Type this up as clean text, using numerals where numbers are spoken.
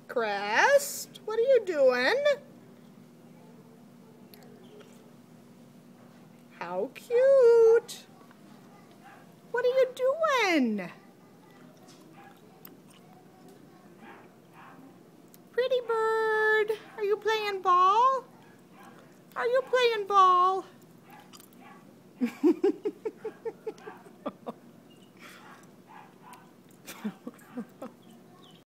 Crest, what are you doing? How cute. What are you doing? Pretty bird, are you playing ball? Are you playing ball?